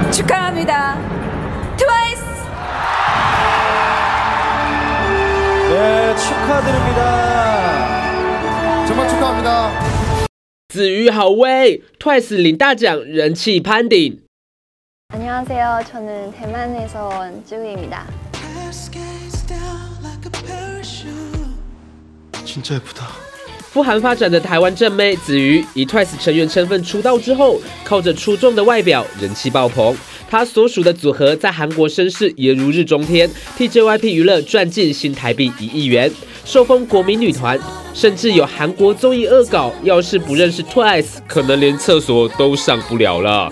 축하합니다. 트와이스. 네, 축하드립니다. 정말 축하합니다. 子瑜好威 ，TWICE 领大奖，人气攀顶。 안녕하세요. 저는 대만에서 온 쯔위입니다. 진짜 예쁘다. 赴韩发展的台湾正妹子瑜，以 TWICE 成员身份出道之后，靠着出众的外表，人气爆棚。她所属的组合在韩国声势也如日中天，替 JYP 娱乐赚进新台币1亿元，受封国民女团，甚至有韩国综艺恶搞，要是不认识 TWICE， 可能连厕所都上不了了。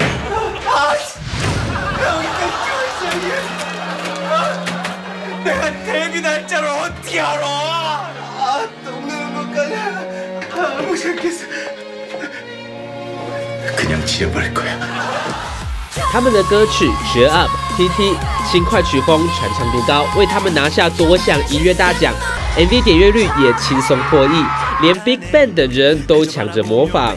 내가 데뷔 날짜를 어떻게 알아? 아, 똥내는 것까지 무시했겠어. 그냥 지워버릴 거야. 他们的歌曲《Cheer Up》、TT 轻快曲风传唱度高，为他们拿下多项音乐大奖 ，MV 点阅率也轻松破亿，连 BigBang 的人都抢着模仿。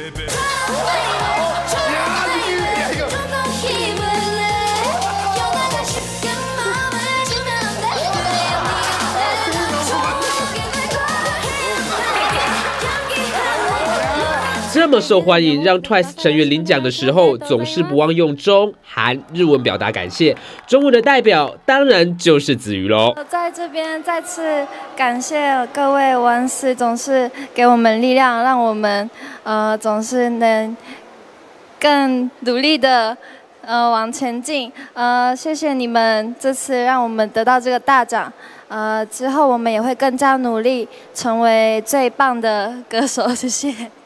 这么受欢迎，让 TWICE 成员领奖的时候，总是不忘用中、韩、日文表达感谢。中文的代表当然就是子瑜喽。 在这边再次感谢各位文师，总是给我们力量，让我们总是能更努力的往前进。谢谢你们这次让我们得到这个大奖。之后我们也会更加努力，成为最棒的歌手。谢谢。